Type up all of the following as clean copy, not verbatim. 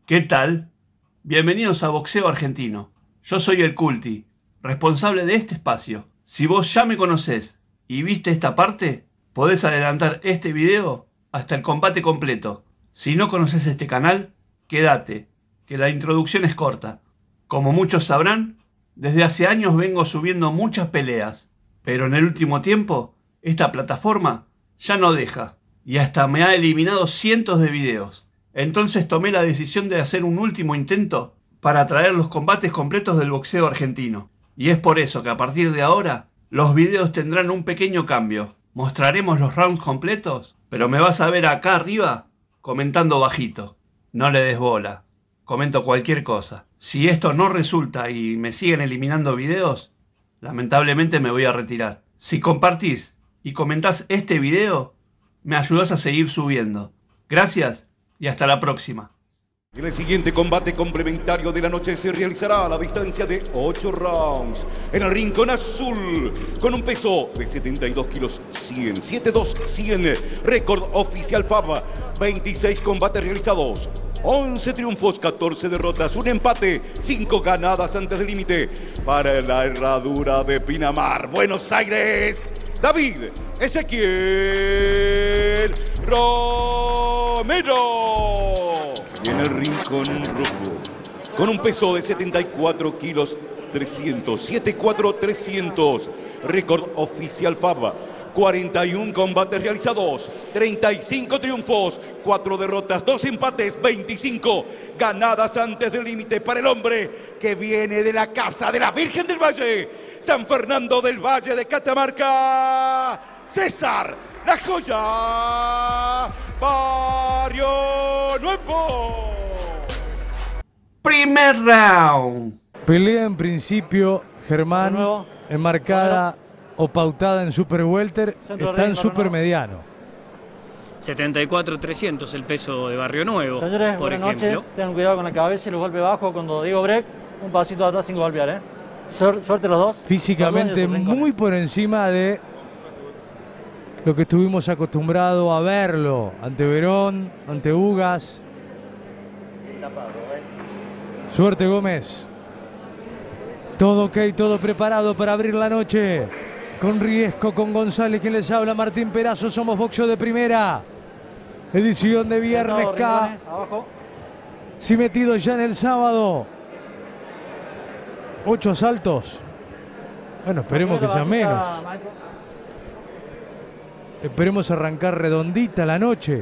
¿Qué tal? Bienvenidos a Boxeo Argentino. Yo soy el Culti, responsable de este espacio. Si vos ya me conocés y viste esta parte, podés adelantar este video hasta el combate completo. Si no conoces este canal, quédate, que la introducción es corta. Como muchos sabrán, desde hace años vengo subiendo muchas peleas, pero en el último tiempo, esta plataforma ya no deja, y hasta me ha eliminado cientos de videos. Entonces tomé la decisión de hacer un último intento para traer los combates completos del boxeo argentino. Y es por eso que a partir de ahora, los videos tendrán un pequeño cambio. Mostraremos los rounds completos, pero me vas a ver acá arriba comentando bajito. No le des bola, comento cualquier cosa. Si esto no resulta y me siguen eliminando videos, lamentablemente me voy a retirar. Si compartís y comentás este video, me ayudás a seguir subiendo. Gracias y hasta la próxima. En el siguiente combate complementario de la noche se realizará a la distancia de 8 rounds. En el rincón azul, con un peso de 72 kilos 100, 72-100, récord oficial FAB, 26 combates realizados, 11 triunfos, 14 derrotas, un empate, 5 ganadas antes del límite. Para la herradura de Pinamar, Buenos Aires, David Ezequiel Romero. Y en el rincón rojo, con un peso de 74 kilos 300, 74-300, récord oficial FAB, 41 combates realizados, 35 triunfos, 4 derrotas, 2 empates, 25 ganadas antes del límite para el hombre que viene de la casa de la Virgen del Valle, San Fernando del Valle de Catamarca, César La Joya Barrio Nuevo. Primer round. Pelea en principio, Germán, enmarcada o pautada en Super Welter, está en Super Mediano. 74-300 el peso de Barrio Nuevo, Señores, por buenas ejemplo. noches. Tengan cuidado con la cabeza y los golpes bajos. Cuando digo break, un pasito atrás sin golpear, ¿eh? Suerte los dos. Físicamente muy por encima de lo que estuvimos acostumbrados a verlo ante Verón, ante Ugas. Suerte, Gómez. Todo ok, todo preparado para abrir la noche. Con Riesco, con González, quien les habla, Martín Perazo. Somos Boxeo de Primera. Edición de Viernes K. Sí, metido ya en el sábado. 8 asaltos. Bueno, esperemos que sean menos. Esperemos arrancar redondita la noche.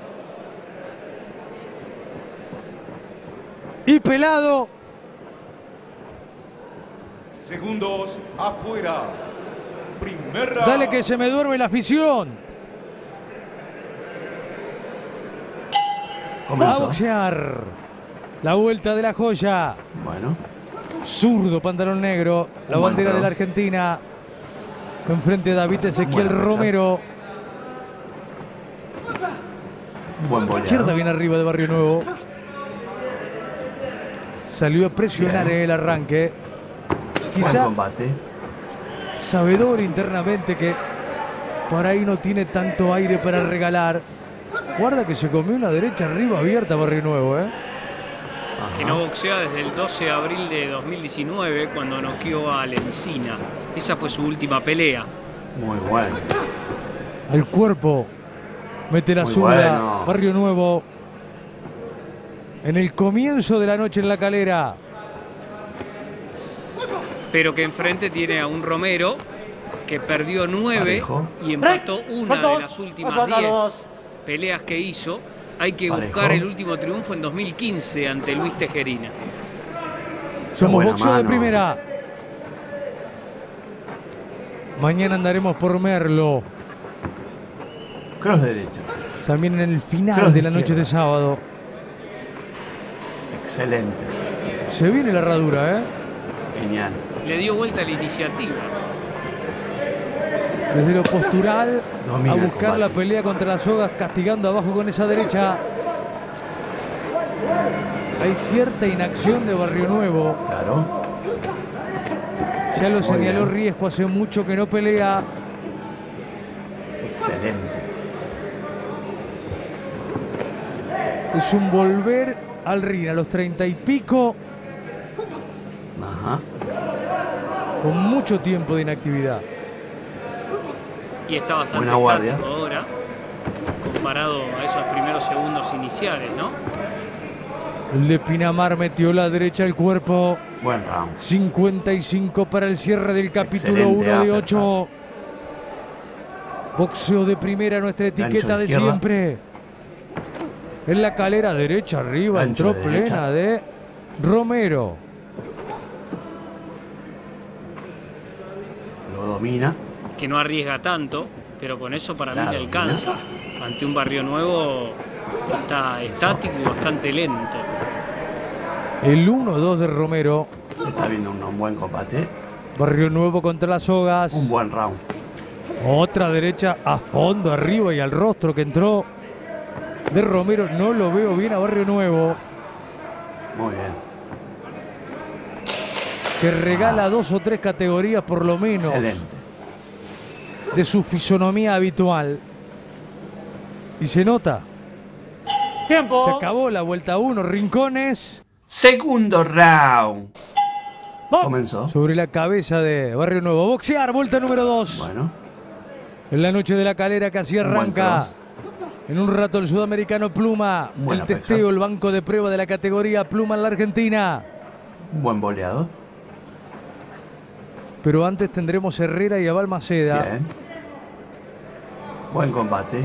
Y pelado. Segundos afuera. Primera. Dale que se me duerme la afición. Comenzó. A boxear. La vuelta de La Joya. Bueno. Zurdo, pantalón negro. La bandera de la Argentina. Enfrente a David Ezequiel Romero. Buen boleado. Izquierda bien arriba de Barrio Nuevo. Salió a presionar en el arranque. Buen Quizá combate. sabedor internamente que por ahí no tiene tanto aire para regalar. Guarda que se comió una derecha arriba abierta Barrio Nuevo, ¿eh? Que no boxea desde el 12 de abril de 2019 cuando noqueó a Lencina. Esa fue su última pelea. Muy bueno. Al cuerpo. Mete la Muy zurda. bueno. Barrio Nuevo. En el comienzo de la noche en La Calera. Pero que enfrente tiene a un Romero que perdió 9 Parejo. y empató una de las últimas 10 peleas que hizo. Hay que Parejo. buscar el último triunfo en 2015 ante Luis Tejerina. Somos buena Boxeo de mano. Primera. Mañana andaremos por Merlo. Cross derecho. También en el final Cross de la de noche izquierda. de sábado. Excelente. Se viene la herradura, ¿eh? Genial. Le dio vuelta a la iniciativa. Desde lo postural Domina a el buscar combate. la pelea contra las sogas, castigando abajo con esa derecha. Hay cierta inacción de Barrio Nuevo. Claro. Ya lo señaló bien. Riesco, hace mucho que no pelea. Excelente. Es un volver al ring a los 30 y pico, Ajá. con mucho tiempo de inactividad. Y está bastante Buena guardia. estático ahora, comparado a esos primeros segundos iniciales, ¿no? El de Pinamar metió la derecha al cuerpo. Buen round. 55 para el cierre del capítulo Excelente 1 de uppercut. 8. Boxeo de primera, nuestra etiqueta Gancho de de izquierda. siempre. En la calera derecha arriba, Gancho entró de plena derecha. de Romero. Lo domina. Que no arriesga tanto, pero con eso para mí Claro, le alcanza. Ante un Barrio Nuevo está estático y bastante lento. El 1-2 de Romero. Se está viendo un buen combate. Barrio Nuevo contra las sogas. Un buen round. Otra derecha a fondo, arriba y al rostro que entró de Romero. No lo veo bien a Barrio Nuevo, Muy bien. que regala 2 o 3 categorías por lo menos Excelente. de su fisonomía habitual. Y se nota. Tiempo. Se acabó la vuelta 1. Rincones Segundo round. Box. Comenzó. sobre la cabeza de Barrio Nuevo. Boxear, vuelta número 2. Bueno. En la noche de la calera que así Un buen arranca. En un rato el sudamericano Pluma. Buena El testeo, pesca. el banco de prueba de la categoría Pluma en la Argentina. Un buen boleado. Pero antes tendremos Herrera y a Balmaceda. Bien. Buen combate.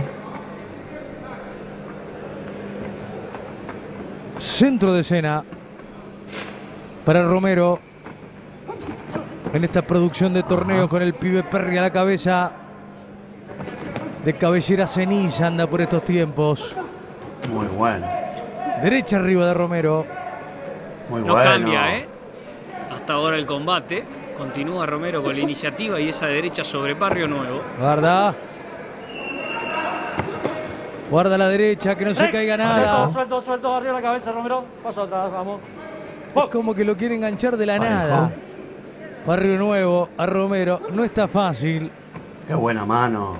Centro de escena para Romero. En esta producción de torneo Ajá. con el pibe Perry a la cabeza. De cabellera ceniza anda por estos tiempos. Muy bueno. Derecha arriba de Romero. Muy No bueno. cambia, ¿eh? Hasta ahora el combate. Continúa Romero con la iniciativa y esa derecha sobre Barrio Nuevo. Guarda. Guarda la derecha, que no se caiga nada. Suelto, suelto, arriba la cabeza, Romero. Paso atrás, vamos. Es como que lo quiere enganchar de la Parejo. nada. Barrio Nuevo a Romero. No está fácil. Qué buena mano.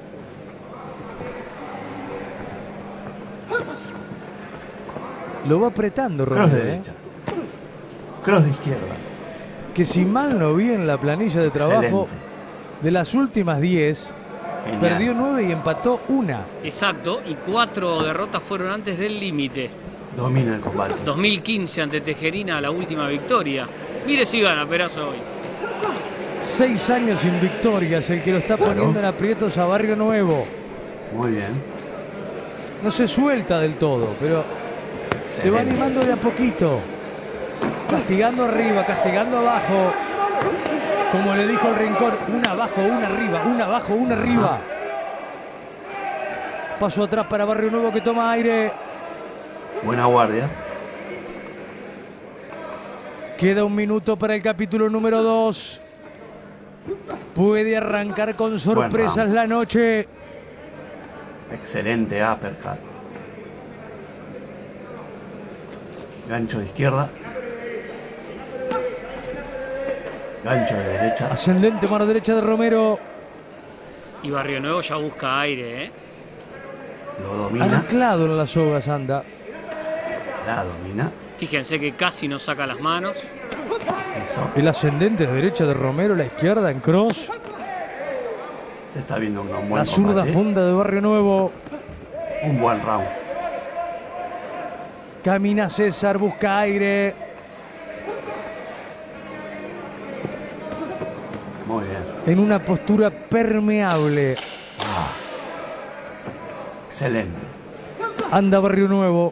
Lo va apretando Cross Romero. de derecha. Cross de izquierda. Que si mal no vi en la planilla de trabajo, Excelente. de las últimas 10, Genial. perdió 9 y empató 1. Exacto, y 4 derrotas fueron antes del límite. Domina el combate. 2015 ante Tejerina, la última victoria. Mire si gana Perazo hoy. 6 años sin victorias, el que lo está poniendo Claro. en aprietos a Barrio Nuevo. Muy bien. No se suelta del todo, pero se va Excelente. animando de a poquito. Castigando arriba, castigando abajo. Como le dijo el Rincón, una abajo, una arriba, una abajo, una arriba. Paso atrás para Barrio Nuevo que toma aire. Buena guardia. Queda 1 minuto para el capítulo número 2. Puede arrancar con sorpresas round. la noche. Excelente uppercut. Gancho de izquierda. Gancho de derecha. Ascendente, mano derecha de Romero. Y Barrio Nuevo ya busca aire, ¿eh? Lo domina. Anclado en las sogas anda. La domina. Fíjense que casi no saca las manos. Eso. El ascendente de derecha de Romero, la izquierda en cross. Se está viendo un buen La zurda combate. funda de Barrio Nuevo. Un buen round. Camina César, busca aire. Muy bien. En una postura permeable. Excelente. Anda Barrio Nuevo.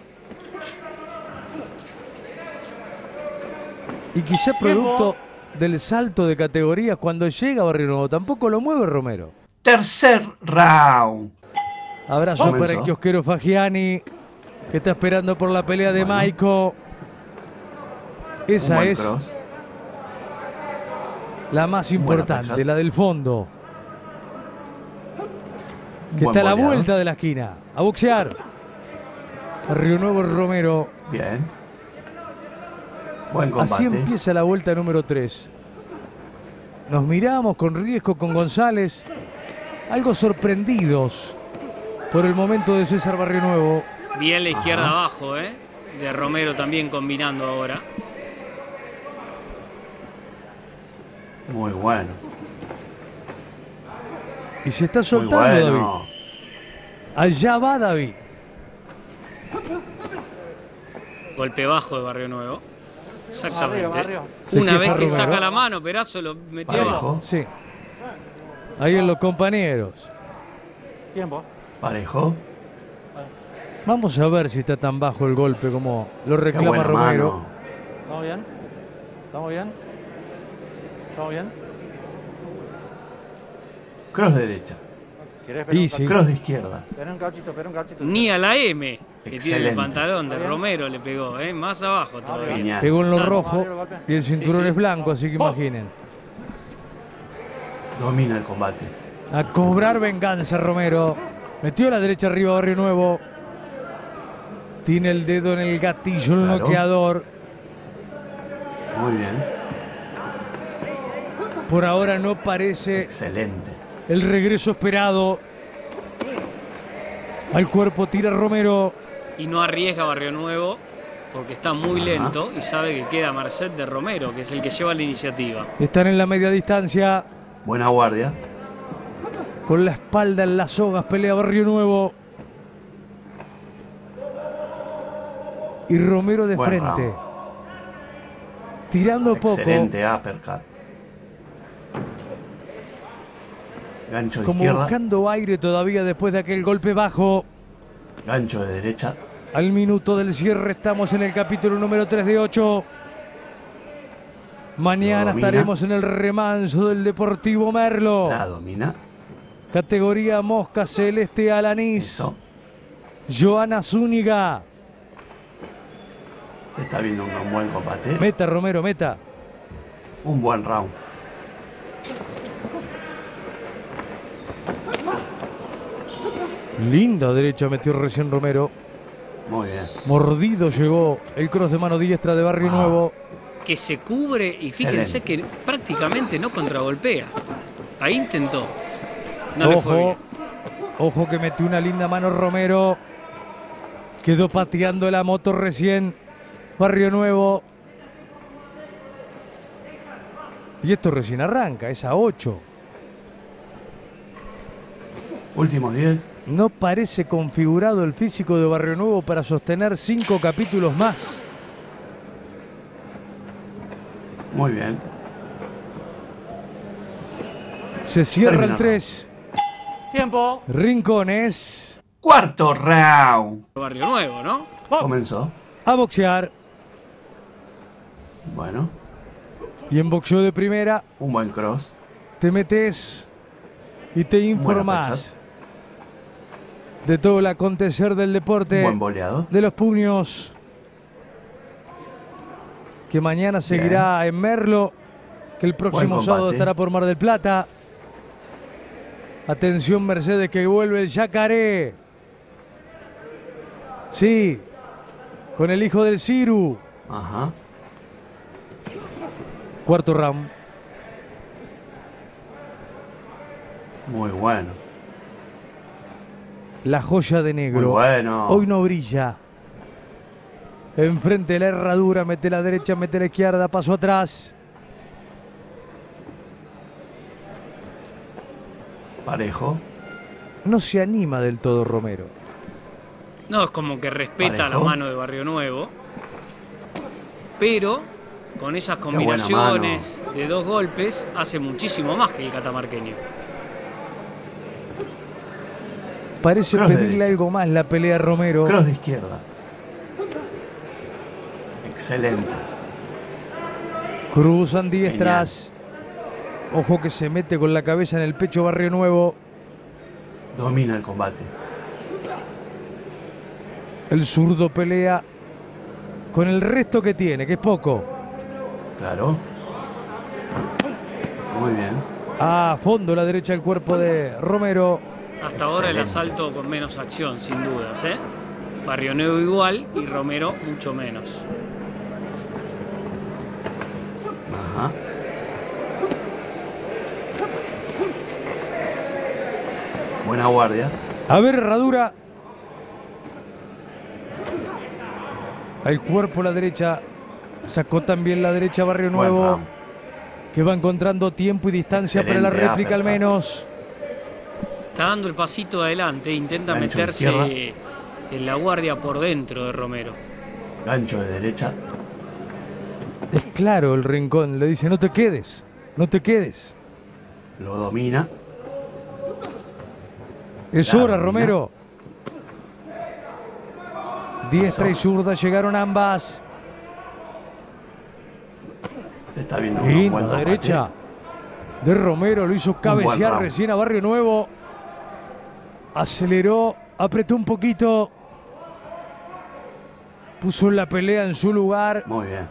Y quizá producto del salto de categorías cuando llega Barrio Nuevo. Tampoco lo mueve Romero. Tercer round. Abrazo Comenzó. para el kiosquero Fagiani, que está esperando por la pelea de Bueno. Maico. Un Esa buen es cross. la más Buena importante, pelea. la del fondo. Un Que buen está a la boleado. vuelta de la esquina. A boxear. Barrio Nuevo Romero. Bien. Buen combate. Así empieza la vuelta número 3. Nos miramos con Riesco, con González, algo sorprendidos por el momento de César Barrio Nuevo. Bien la izquierda abajo, ¿eh? de Romero también combinando ahora. Muy bueno. Y se está Muy soltando bueno. David. Allá va David. Golpe bajo de Barrio Nuevo. Exactamente. Barrio. Se Una queja vez que Romero. saca la mano, Perazo lo metió Parejo. abajo. Sí. Ahí en los compañeros. Tiempo. Parejo. Vamos a ver si está tan bajo el golpe como lo Qué reclama buena Romero. mano. ¿Estamos bien? ¿Estamos bien? ¿Estamos bien? Cross derecha. ¿Querés esperar Y un sí. cachito? Cross de izquierda. Espera un cachito, espera un cachito. Ni a la M que tiene Excelente. el pantalón de Bien. Romero le pegó, más abajo todavía. Genial. Pegó en lo Claro, rojo Mario, golpe. y el cinturón Sí, sí. es blanco, así que imaginen. Domina el combate. A cobrar venganza Romero. Metió la derecha arriba Barrio Nuevo. Tiene el dedo en el gatillo, el Claro. noqueador. Muy bien. Por ahora no parece Excelente. el regreso esperado. Al cuerpo tira Romero. Y no arriesga Barrio Nuevo porque está muy Ajá. lento y sabe que queda merced de Romero, que es el que lleva la iniciativa. Están en la media distancia. Buena guardia. Con la espalda en las sogas pelea Barrio Nuevo. Y Romero de Buen frente. round. Tirando poco. Excelente uppercut. Gancho de Como izquierda. buscando aire todavía después de aquel golpe bajo. Gancho de derecha. Al minuto del cierre estamos en el capítulo número 3 de 8. Mañana Lo domina. estaremos en el remanso del Deportivo Merlo. La domina. Categoría Mosca Celeste Alanís. Eso. Joana Zúñiga. Se está viendo un buen combate. Meta, Romero, meta. Un buen round. Linda derecha metió recién Romero. Muy bien. Mordido llegó el cross de mano diestra de Barrio Ah. Nuevo. Que se cubre y fíjense que prácticamente no contragolpea. Ahí intentó. No le fue Ojo, bien. ojo que metió una linda mano Romero. Quedó pateando la moto recién Barrio Nuevo. Y esto recién arranca, es a 8. Últimos 10. No parece configurado el físico de Barrio Nuevo para sostener 5 capítulos más. Muy bien. Se cierra Termina el 3. Tiempo. Rincones Cuarto round. Barrio Nuevo, ¿no? Comenzó. a boxear. Bueno. Y en boxeo de primera Un buen cross. te metes y te informás de todo el acontecer del Un deporte, buen boleado. de los puños, que mañana seguirá en Merlo, que el próximo Buen sábado combate. estará por Mar del Plata. Atención Mercedes, que vuelve el Yacaré. Sí, con el hijo del Ciru. Ajá. Cuarto round. Muy bueno. La joya de Muy negro. bueno. Hoy no brilla. Enfrente de la herradura, mete la derecha, mete la izquierda, paso atrás. Parejo. No se anima del todo Romero. No, es como que respeta Parejo. la mano de Barrio Nuevo. Pero con esas buena combinaciones de 2 golpes hace muchísimo más que el catamarqueño. Parece Cross de pedirle derecha. algo más la pelea a Romero. Cross de izquierda. Excelente. Cruzan diestras. Ojo que se mete con la cabeza en el pecho Barrio Nuevo. Domina el combate. El zurdo pelea con el resto que tiene, que es poco. Claro. Muy bien. A fondo la derecha del cuerpo de Romero. Hasta ahora el Excelente. asalto con menos acción, sin dudas, ¿eh? Barrio Nuevo igual y Romero mucho menos. Ajá. Buena guardia. A ver, herradura. al cuerpo a la derecha. Sacó también la derecha Barrio Nuevo, que va encontrando tiempo y distancia para la réplica al menos. Está dando el pasito adelante, intenta meterse en la guardia por dentro de Romero. Gancho de derecha. Es claro el rincón, le dice no te quedes, no te quedes. Lo domina. Es hora, Romero. Diestra y zurda llegaron ambas. Se está viendo un Linda buen combate. derecha de Romero, lo hizo cabecear recién a Barrio Nuevo. Aceleró, apretó un poquito. Puso la pelea en su lugar. Muy bien.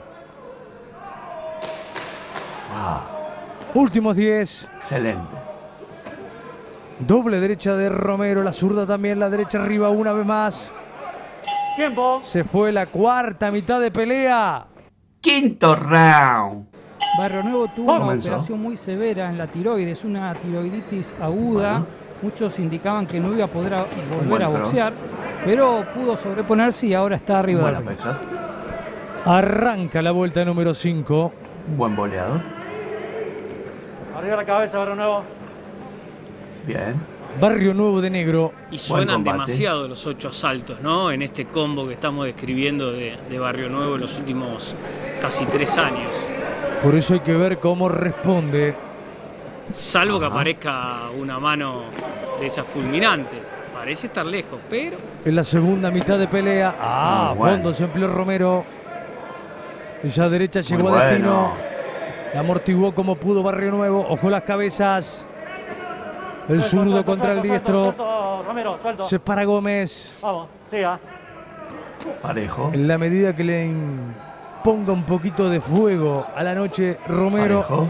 Últimos 10. Excelente. Doble derecha de Romero, la zurda también, la derecha arriba una vez más. Tiempo. Se fue la cuarta mitad de pelea. Quinto round. Barrio Nuevo tuvo una Comenzó. operación muy severa en la tiroides, una tiroiditis aguda. Bueno. Muchos indicaban que no iba a poder volver buen a cross. boxear, pero pudo sobreponerse y ahora está arriba Buena del ring. pesca. Arranca la vuelta número 5. Buen boleado. Arriba la cabeza, Barrio Nuevo. Bien. Barrio Nuevo de negro. Y suenan combate. demasiado los 8 asaltos, ¿no? En este combo que estamos describiendo de Barrio Nuevo en los últimos casi 3 años. Por eso hay que ver cómo responde. Salvo que aparezca una mano de esa fulminante. Parece estar lejos, pero En la segunda mitad de pelea. Ah, Muy bueno. fondo se empleó Romero. Esa derecha llegó Muy a destino. bueno. La amortiguó como pudo Barrio Nuevo. Ojo las cabezas. El Suelto, zurdo suelto, contra el suelto, diestro. suelto, Romero, suelto. Se para Gómez. Vamos, siga. Parejo. En la medida que le ponga un poquito de fuego a la noche Romero, Parejo.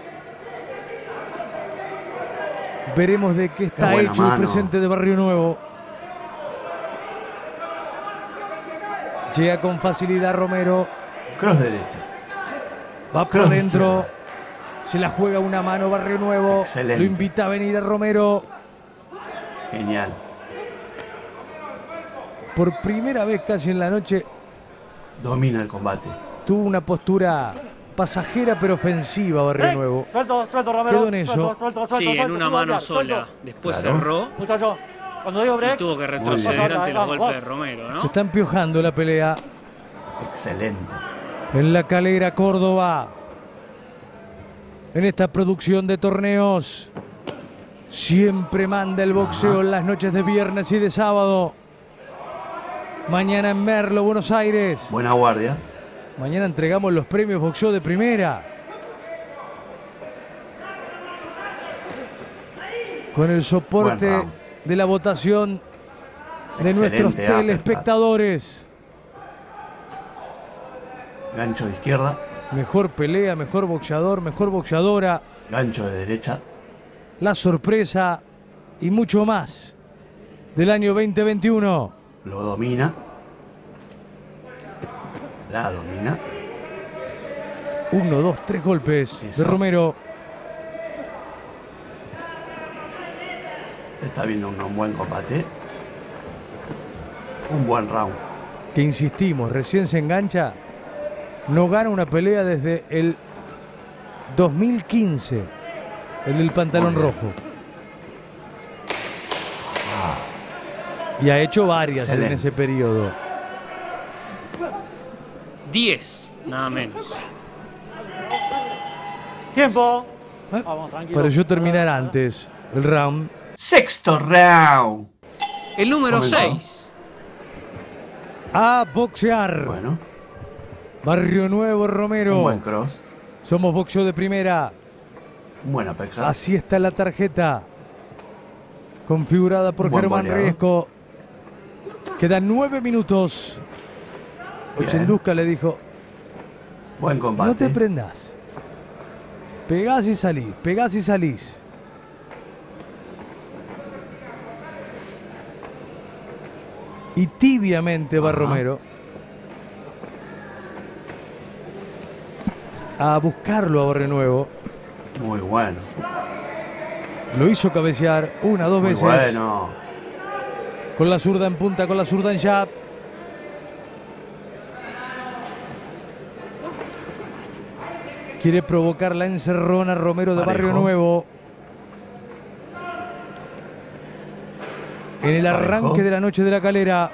veremos de qué está buena hecho el mano. presente de Barrio Nuevo. Llega con facilidad Romero. Cross derecha. Va por Cross dentro. izquierda. Se la juega una mano Barrio Nuevo. Excelente. Lo invita a venir a Romero. Genial. Por primera vez casi en la noche Domina el combate. tuvo una postura pasajera pero ofensiva Barrio Nuevo. Suelto, suelto, Romero. Quedó en eso. Suelto, suelto, suelto, sí, en suelto, una suelto, mano suelto. sola. Después Claro. cerró Muchacho, cuando digo y break, tuvo que bien. retroceder ante los Vamos, golpes de vamos. Romero, Se ¿no? está empiojando la pelea. Excelente. En la Calera, Córdoba. En esta producción de torneos. Siempre manda el boxeo en las noches de viernes y de sábado. Mañana en Merlo, Buenos Aires. Buena guardia. Mañana entregamos los premios boxeo de primera. Con el soporte Buen round. de la votación de Excelente nuestros uppercut. telespectadores. Gancho de izquierda. Mejor pelea, mejor boxeador, mejor boxeadora. Gancho de derecha. La sorpresa y mucho más del año 2021. Lo domina. La domina. 1, 2, 3 golpes Eso. de Romero. Se está viendo un buen combate. Un buen round. Que insistimos, recién se engancha. No gana una pelea desde el 2015. El del pantalón Muy bien. rojo. Y ha hecho varias en Excelente. ese periodo. 10, nada menos. tiempo. ¿Eh? Vamos, tranquilo. Pareció terminar antes el round. Sexto round. El número Comenzó. 6. A boxear. Bueno, Barrio Nuevo, Romero. un buen cross. Somos boxeo de primera. Buena pesca. Así está la tarjeta. Configurada por Buen Germán boleado. Riesco. Quedan 9 minutos. Bien. Ochenduska le dijo, Buen combate. no te prendas. Pegás y salís, pegás y salís. Y tibiamente va Ajá. Romero a buscarlo a Barrio Nuevo. Muy bueno. Lo hizo cabecear una, dos Muy veces. bueno. Con la zurda en punta, con la zurda en jab. Quiere provocar la encerrona Romero de Barrio Nuevo. En el arranque de la noche de la Calera.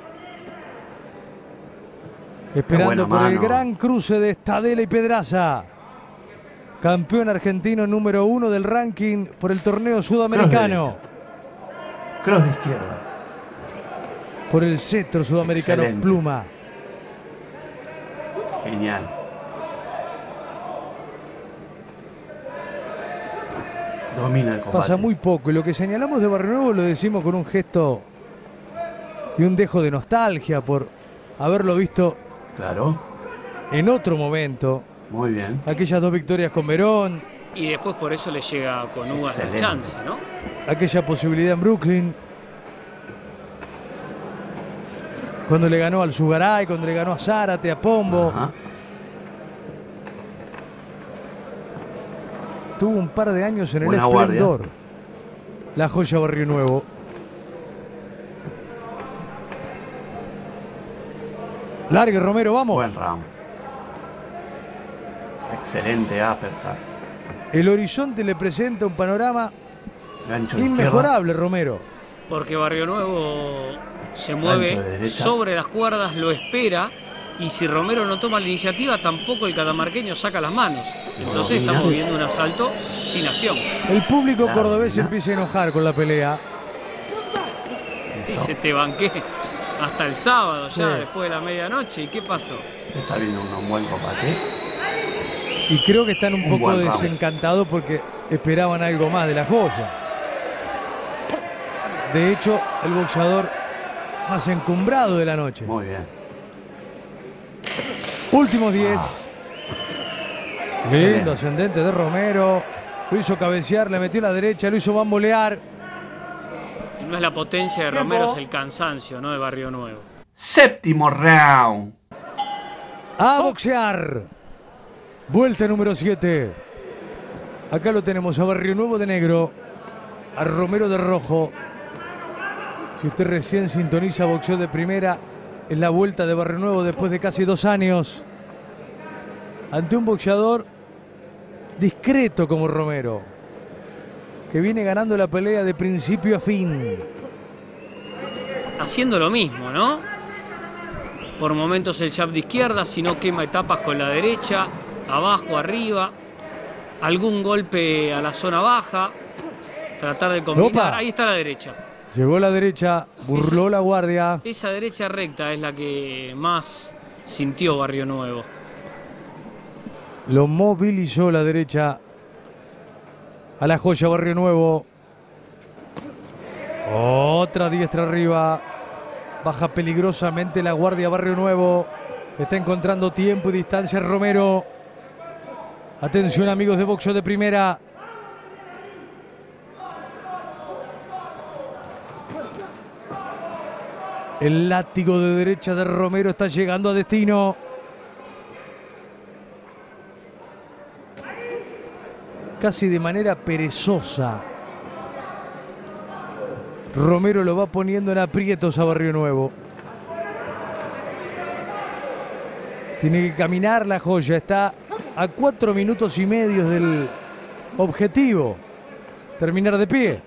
Esperando por el gran cruce de Stadella y Pedraza. Campeón argentino número 1 del ranking por el torneo sudamericano. Cross de izquierda. Por el cetro sudamericano. Excelente. Pluma. Genial. Domina el combate. Pasa muy poco y lo que señalamos de Barrio Nuevo lo decimos con un gesto y un dejo de nostalgia por haberlo visto en otro momento. Muy bien. Aquellas 2 victorias con Verón. Y después por eso le llega con Ugas la chance, ¿no? Aquella posibilidad en Brooklyn. Cuando le ganó al Sugaray, cuando le ganó a Zárate, a Pombo. Ajá. Tuvo un par de años en el esplendor. La joya Barrio Nuevo. Largue Romero, vamos. Buen round. Excelente uppercut. El horizonte le presenta un panorama inmejorable, Romero. Porque Barrio Nuevo se mueve sobre las cuerdas, lo espera. Y si Romero no toma la iniciativa, tampoco el catamarqueño saca las manos. Entonces estamos viendo un asalto sin acción. El público cordobés se empieza a enojar con la pelea. Dice, te banqué hasta el sábado ya, después de la medianoche. ¿Y qué pasó? Se está viendo un buen combate. Y creo que están un poco desencantados porque esperaban algo más de la joya. De hecho, el boxeador más encumbrado de la noche. Muy bien. Últimos 10. Lindo ascendente de Romero. Lo hizo cabecear, le metió la derecha, lo hizo bambolear. Y no es la potencia de Romero, es el cansancio, ¿no? De Barrio Nuevo. Séptimo round. A boxear. Vuelta número 7. Acá lo tenemos a Barrio Nuevo de negro. A Romero de rojo. Si usted recién sintoniza Boxeo de Primera, es la vuelta de Barrio Nuevo después de casi 2 años. Ante un boxeador discreto como Romero, que viene ganando la pelea de principio a fin. Haciendo lo mismo, ¿no? Por momentos el jab de izquierda, si no quema etapas con la derecha, abajo, arriba. Algún golpe a la zona baja. Tratar de combinar. ¡Opa! Ahí está la derecha. Llegó la derecha, burló la guardia. Esa derecha recta es la que más sintió Barrio Nuevo. Lo movilizó la derecha a la joya Barrio Nuevo. Otra diestra arriba. Baja peligrosamente la guardia Barrio Nuevo. Está encontrando tiempo y distancia Romero. Atención amigos de Boxeo de Primera. El látigo de derecha de Romero está llegando a destino. Casi de manera perezosa. Romero lo va poniendo en aprietos a Barrio Nuevo. Tiene que caminar la joya. Está a 4 minutos y medio del objetivo. Terminar de pie.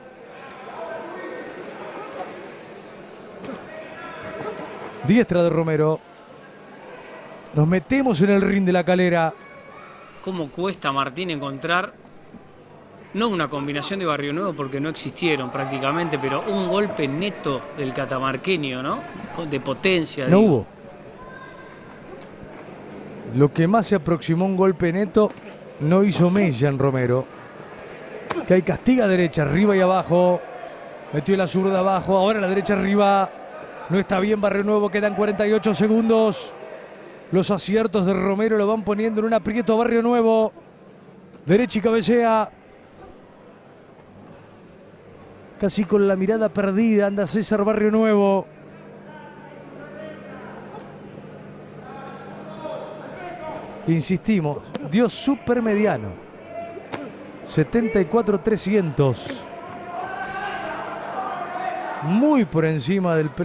Diestra de Romero. Nos metemos en el ring de la Calera. ¿Cómo cuesta, Martín, encontrar, no una combinación de Barrio Nuevo porque no existieron prácticamente, pero un golpe neto del catamarqueño, ¿no? De potencia. No hubo. Lo que más se aproximó a un golpe neto no hizo mella en Romero. Que hay castiga derecha, arriba y abajo. Metió la zurda abajo, ahora la derecha arriba. No está bien Barrio Nuevo, quedan 48 segundos. Los aciertos de Romero lo van poniendo en un aprieto a Barrio Nuevo. Derecha y cabecea. Casi con la mirada perdida anda César Barrio Nuevo. Insistimos, dio super mediano. 74-300. Muy por encima del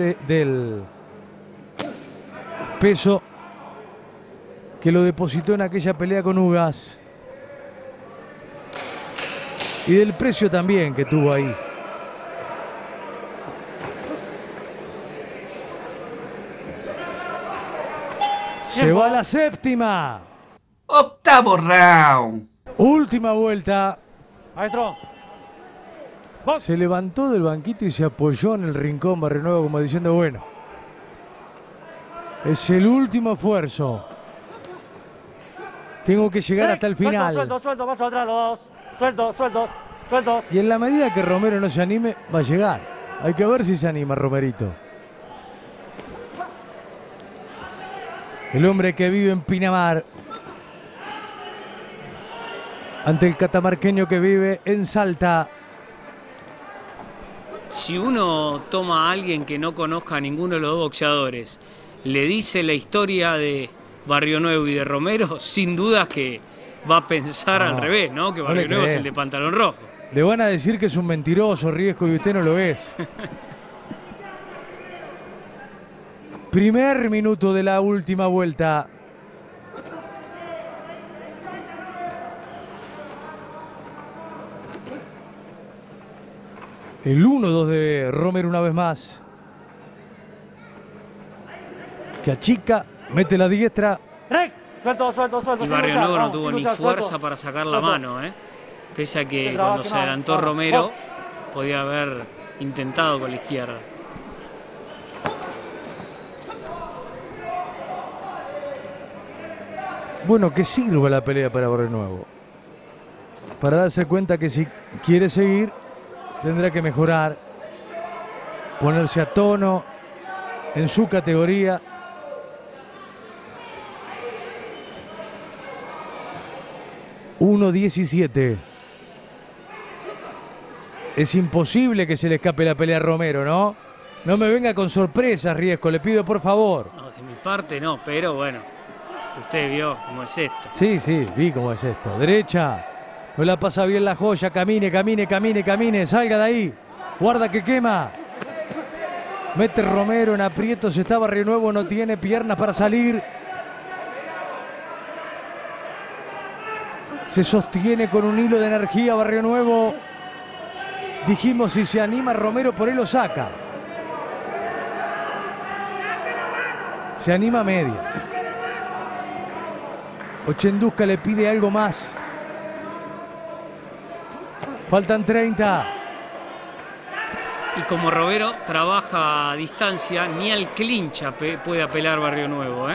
peso que lo depositó en aquella pelea con Ugas. y del precio también que tuvo ahí. Se va a la séptima. Octavo round. Última vuelta. Maestro. Se levantó del banquito y se apoyó en el rincón Barrio Nuevo como diciendo, bueno, es el último esfuerzo. Tengo que llegar hasta el final. Suelto, paso atrás los dos. Sueltos. Y en la medida que Romero no se anime, va a llegar. Hay que ver si se anima Romerito. El hombre que vive en Pinamar. Ante el catamarqueño que vive en Salta. Si uno toma a alguien que no conozca a ninguno de los dos boxeadores, le dice la historia de Barrio Nuevo y de Romero, sin dudas que va a pensar al revés, ¿no? Que Barrio Nuevo es el de pantalón rojo. Le van a decir que es un mentiroso, Riesco, y usted no lo es. Primer minuto de la última vuelta. El 1-2 de Romero una vez más. Que achica, mete la diestra. Suelto. Y Barrio Nuevo no tuvo ni fuerza para sacar la mano, ¿eh? Pese a que cuando se adelantó Romero, podía haber intentado con la izquierda. Bueno, que sirva la pelea para Barrio Nuevo. Para darse cuenta que si quiere seguir, tendrá que mejorar, ponerse a tono en su categoría. $1.17. Es imposible que se le escape la pelea a Romero, ¿no? No me venga con sorpresas, Riesco, le pido por favor. No, de mi parte no, pero bueno, usted vio cómo es esto. Sí, vi cómo es esto. Derecha, no la pasa bien la joya, camine, salga de ahí. Guarda que quema. Mete Romero en aprietos, está Barrio Nuevo, no tiene piernas para salir. Se sostiene con un hilo de energía Barrio Nuevo. Dijimos, si se anima Romero, por él lo saca. Se anima a medias. Ochendusca le pide algo más. Faltan 30. Y como Romero trabaja a distancia, ni al clinch puede apelar Barrio Nuevo, ¿eh?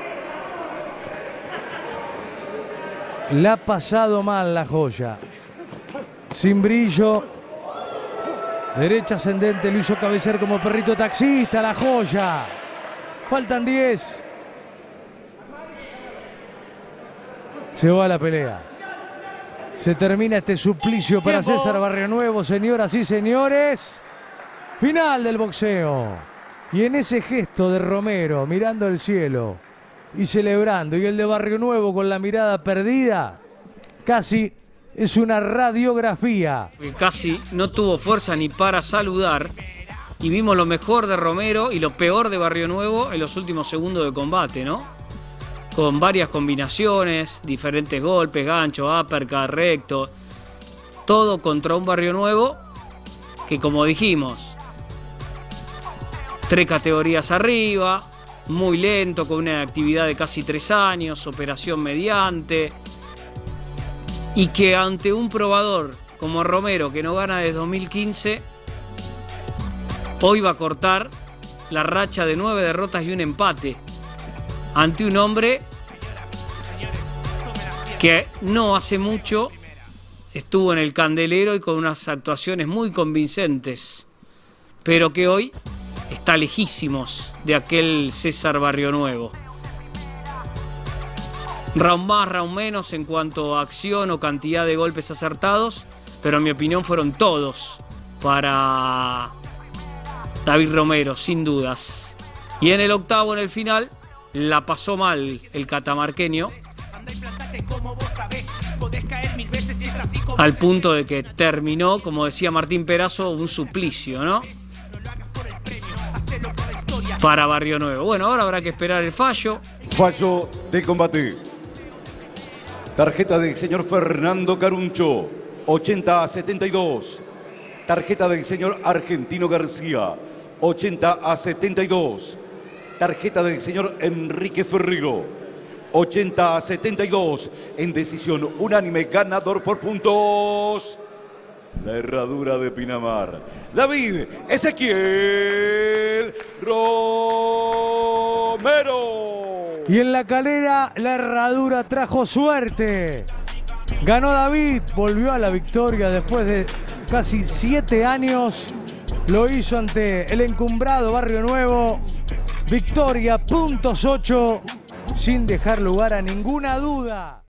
La ha pasado mal la joya. Sin brillo. Derecha ascendente, lo hizo cabecear como perrito taxista la joya. Faltan 10. Se va a la pelea. Se termina este suplicio para César Barrio Nuevo, señoras y señores. Final del boxeo. Y en ese gesto de Romero mirando el cielo y celebrando, y el de Barrio Nuevo con la mirada perdida, casi es una radiografía. Casi no tuvo fuerza ni para saludar. Y vimos lo mejor de Romero y lo peor de Barrio Nuevo en los últimos segundos de combate, ¿no? Con varias combinaciones, diferentes golpes, gancho, uppercut, recto. Todo contra un Barrio Nuevo que, como dijimos, 3 categorías arriba, muy lento, con una actividad de casi 3 años, operación mediante. Y que ante un probador como Romero, que no gana desde 2015, hoy va a cortar la racha de 9 derrotas y un empate ante un hombre que no hace mucho estuvo en el candelero y con unas actuaciones muy convincentes, pero que hoy está lejísimos de aquel César Barrio Nuevo. Round más, round menos en cuanto a acción o cantidad de golpes acertados, pero en mi opinión fueron todos para David Romero, sin dudas. Y en el octavo, en el final, la pasó mal el catamarqueño, al punto de que terminó, como decía Martín Perazo, un suplicio, ¿no? Para Barrio Nuevo. Bueno, ahora habrá que esperar el fallo. Fallo de combate. Tarjeta del señor Fernando Caruncho. 80-72. Tarjeta del señor Argentino García. 80-72. Tarjeta del señor Enrique Ferrero. 80-72. En decisión unánime, ganador por puntos. La herradura de Pinamar. David Ezequiel Romero. Y en La Calera, la herradura trajo suerte. Ganó David, volvió a la victoria después de casi 7 años. Lo hizo ante el encumbrado Barrio Nuevo. Victoria, puntos 8, sin dejar lugar a ninguna duda.